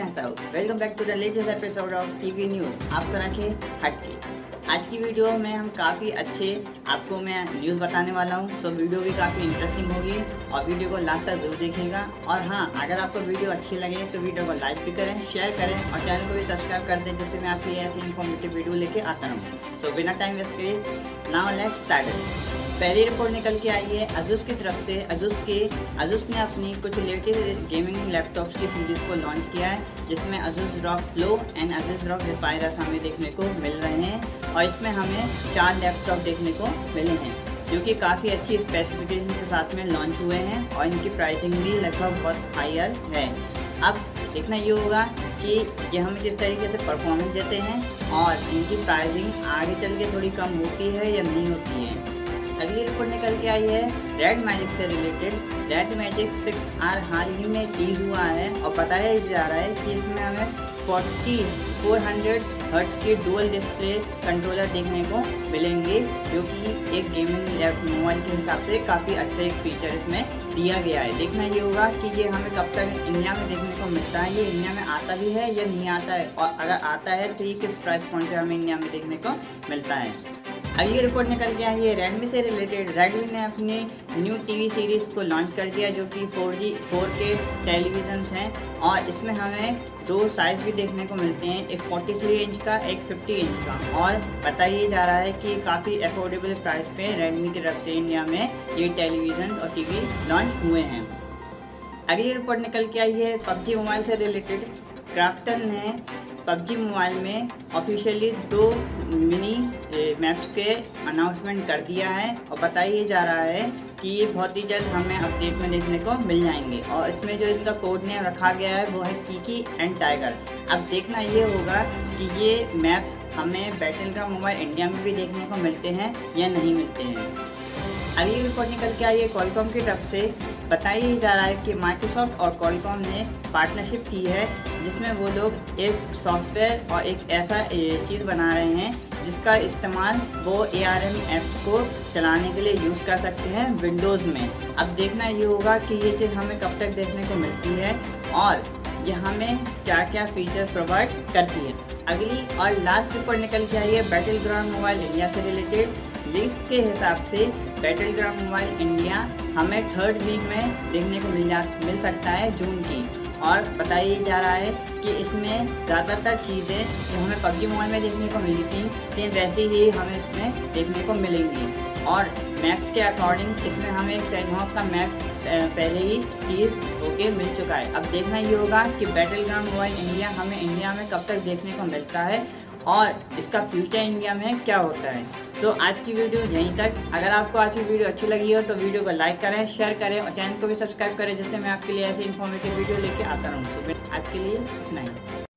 myself. Welcome back to the latest episode of TV News. आपको रखे हटके। आज की वीडियो में हम काफ़ी अच्छे आपको मैं न्यूज़ बताने वाला हूँ। सो वीडियो भी काफ़ी इंटरेस्टिंग होगी और वीडियो को लास्ट तक जरूर देखिएगा। और हाँ, अगर आपको वीडियो अच्छी लगे तो वीडियो को लाइक भी करें, शेयर करें और चैनल को भी सब्सक्राइब कर दें, जिससे मैं आपके लिए ऐसी इन्फॉर्मेटिव वीडियो लेके आता रहूँ। सो बिना टाइम वेस्ट किए नाउ लेट्स स्टार्ट। पहली रिपोर्ट निकल के आई है अजूस की तरफ से। अजूस ने अपनी कुछ लेटेस्ट गेमिंग लैपटॉप्स की सीरीज़ को लॉन्च किया है, जिसमें Asus ROG Flow and Asus ROG Zephyrus हमें देखने को मिल रहे हैं। और इसमें हमें 4 लैपटॉप देखने को मिले हैं, जो कि काफ़ी अच्छी स्पेसिफिकेशन के साथ में लॉन्च हुए हैं और इनकी प्राइसिंग भी लगभग बहुत हायर है। अब देखना ये होगा कि ये हमें किस तरीके से परफॉर्मेंस देते हैं और इनकी प्राइसिंग आगे चल के थोड़ी कम होती है या नहीं होती है। अगली रिपोर्ट निकल के आई है रेड मैजिक से रिलेटेड। रेड मैजिक 6R हाल ही में टीज़ हुआ है और बताया जा रहा है कि इसमें हमें 400 हर्ट्ज की डुअल डिस्प्ले कंट्रोलर देखने को मिलेंगे, जो कि एक गेमिंग मोबाइल के हिसाब से काफ़ी अच्छा एक फीचर इसमें दिया गया है। देखना ये होगा कि ये हमें कब तक इंडिया में देखने को मिलता है, ये इंडिया में आता भी है या नहीं आता है, और अगर आता है तो ये किस प्राइस पॉइंट पे हमें इंडिया में देखने को मिलता है। अगली रिपोर्ट निकल के आई है रेडमी से रिलेटेड। रेडमी ने अपनी न्यू टीवी सीरीज़ को लॉन्च कर दिया, जो कि 4K टेलीविज़न्स हैं और इसमें हमें 2 साइज़ भी देखने को मिलते हैं, एक 43 इंच का, एक 50 इंच का। और बताया जा रहा है कि काफ़ी अफोर्डेबल प्राइस पे रेडमी की तरफ से इंडिया में ये टेलीविज़न और टीवी लॉन्च हुए हैं। अगली रिपोर्ट निकल के आई है पबजी मोबाइल से रिलेटेड। क्राफ्टन ने पबजी मोबाइल में ऑफिशियली 2 मिनी मैप्स के अनाउंसमेंट कर दिया है और बताया जा रहा है कि ये बहुत ही जल्द हमें अपडेट में देखने को मिल जाएंगे। और इसमें जो इनका कोड नेम रखा गया है वो है कीकी एंड टाइगर। अब देखना ये होगा कि ये मैप्स हमें बैटलग्राउंड मोबाइल इंडिया में भी देखने को मिलते हैं या नहीं मिलते हैं। अगली रिपोर्ट निकल के आई है कॉलकॉम की तरफ से। बताया जा रहा है कि माइक्रोसॉफ्ट और कॉलकॉम ने पार्टनरशिप की है, जिसमें वो लोग एक सॉफ्टवेयर और एक ऐसा चीज़ बना रहे हैं जिसका इस्तेमाल वो ARM ऐप्स को चलाने के लिए यूज़ कर सकते हैं विंडोज़ में। अब देखना ये होगा कि ये चीज़ हमें कब तक देखने को मिलती है और ये हमें क्या क्या फीचर्स प्रोवाइड करती है। अगली और लास्ट रिपोर्ट निकल के आई है बैटलग्राउंड मोबाइल इंडिया से रिलेटेड। लीक्स के हिसाब से बैटलग्राउंड मोबाइल इंडिया हमें 3rd वीक में देखने को मिल सकता है, जून की। और बताया जा रहा है कि इसमें ज़्यादातर चीज़ें जो हमें पबजी मोबाइल में देखने को मिली थी सेम वैसे ही हमें इसमें देखने को मिलेंगी। और मैप्स के अकॉर्डिंग इसमें हमें एक सैनहॉक का मैप पहले ही टीज़ होके मिल चुका है। अब देखना ये होगा कि बैटलग्राउंड मोबाइल इंडिया हमें इंडिया में कब तक देखने को मिलता है और इसका फ्यूचर इंडिया में क्या होता है। तो आज की वीडियो यहीं तक। अगर आपको आज की वीडियो अच्छी लगी हो तो वीडियो को लाइक करें, शेयर करें और चैनल को भी सब्सक्राइब करें, जिससे मैं आपके लिए ऐसे इन्फॉर्मेटिव वीडियो लेके आता रहूँ। तो आज के लिए इतना ही।